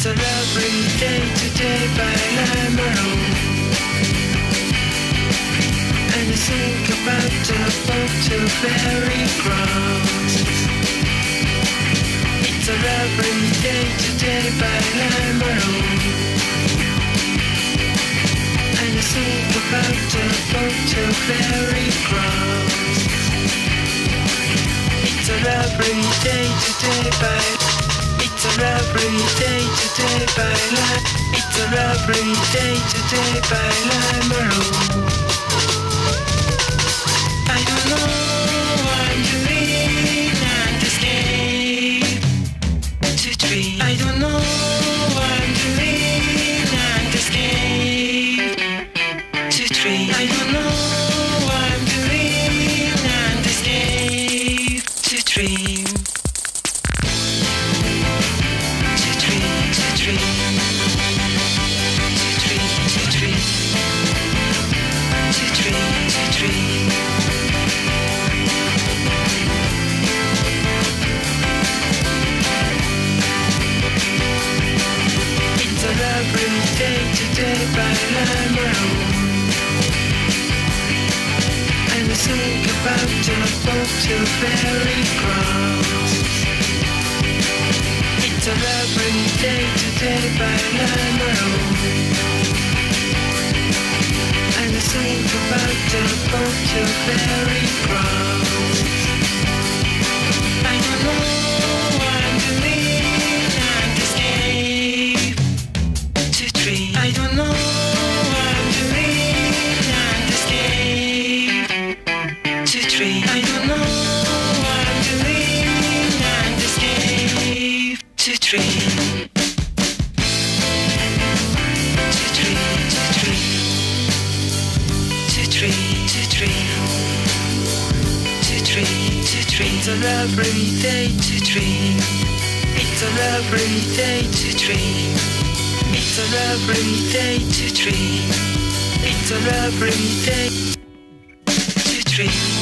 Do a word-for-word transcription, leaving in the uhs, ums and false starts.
a lovely day today by Lamarone, and I think about the boat to fairy grounds. It's a lovely day today by Lamarone, and I think about the boat to fairy grounds. It's a lovely day today by It's a lovely day today by La It's a lovely day today by Lamarone. I don't know I'm doing and escape to dream. I don't know I'm doing and escape to dream. I don't know I'm doing and escape to dream. Today by Lamarone, and I think about the boat to fairy grounds. It's a lovely day today by Lamarone, and I think about the boat to fairy grounds. I don't know I'm doing and escape to dream. I don't know I'm doing and escape to dream. I don't know I'm doing and escape to dream. To dream, to dream, to dream, to dream, to dream, to dream. It's a lovely day to dream. It's a lovely day to dream. It's a lovely day to dream. It's a lovely day to dream.